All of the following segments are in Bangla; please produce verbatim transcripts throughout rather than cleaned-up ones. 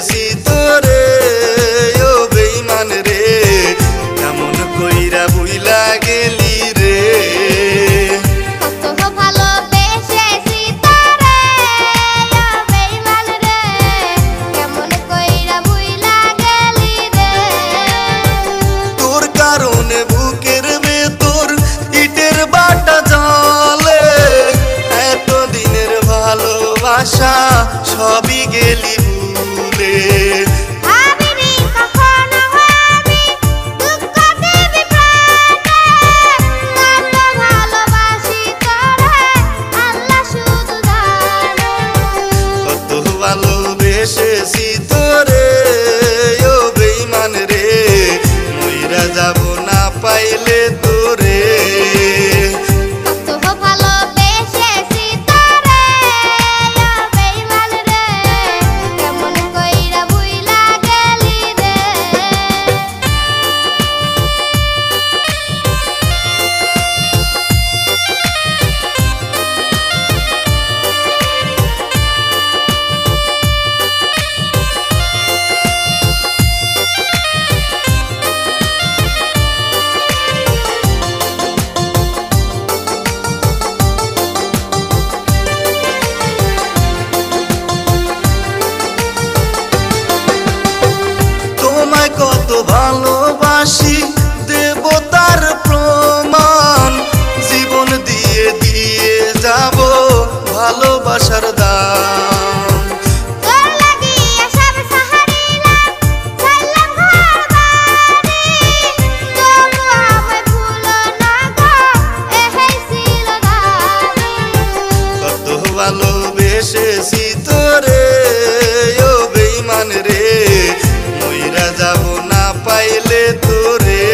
বেসেছি তোরে ও বেঈমান রে কেমন কইরা বুইলা গেলি রে কত ভালোবেসেছি তোরে ও বেঈমান রে কেমন কইরা বুইলা গেলি রে তোর কারণে বুকের ভেতর ইটের বাটা জ্বলে এত দিনের ভালোবাসা সবই গেলি ভুলে ভাবিনি কখনো আমি দুঃখ দেবি প্রাণে কত ভালোবাসি তোরে আল্লাহ শুধু জানে কত ভালোবেসেছি তোরে ও বেঈমান রে মইরা যাব না পাইলে তোরে কত ভালোবেসেছি তোরে ও বেঈমান রে কেমন কইরা বুইলা গেলি রে তোমায় কত ভালোবাসি দেব তার প্রমাণ জীবন দিয়ে দিয়ে যাব ভালোবাসার দাম তোর লাগিয়া সব সাহারিলাম ছাড়লাম ঘর বাড়ি তবু আমায় ভুলো না গো এহেই ছিল দাবি কত ভালোবেসেছি তোরে ও বেঈমান রে মইরা যাব না পাইলে তোরে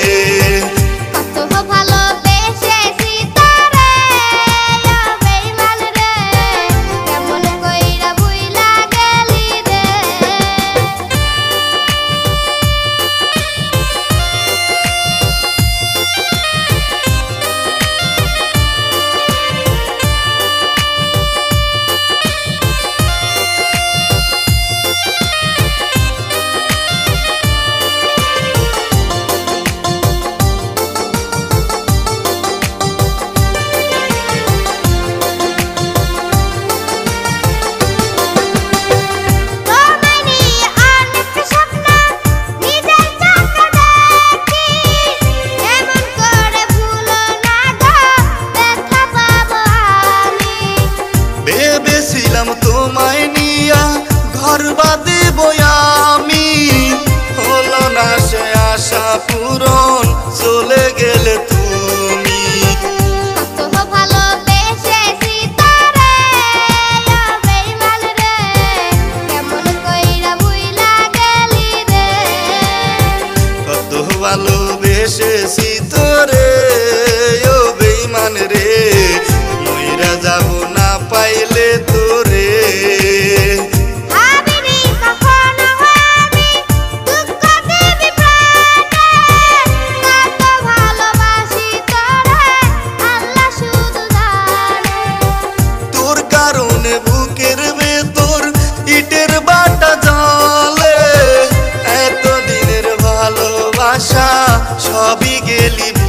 কত ভালোবেসেছি তোরে ও বেঈমান রে কেমন কইরা বুইলা গেলি রে তোমায় নিয়ে অনেক স্বপ্ন নিজের চোখে দেখি এমন করে ভুলো না গো দেখা পাবো আমি ভেবেছিলাম তোমায় নিয়া ঘর বাঁধিব আমি হলো না সে আশা পূরণ চলে গেলে তুমি কত ভালোবেসেছি তোরে ও বেঈমান রে কেমন কইরা বুইলা গেলি রে কত ভালোবেসেছি তোরে ও বেঈমান রে মইরা যাব না পাইলে তোরে ভাবিনি কখনো আমি দুঃখ দেবি প্রাণে কত ভালোবাসি তোরে আল্লাহ শুধু জানে তোর কারণে বুকের ভেতর ইটের বাটা জ্বলে এত দিনের ভালোবাসা সবই গেলি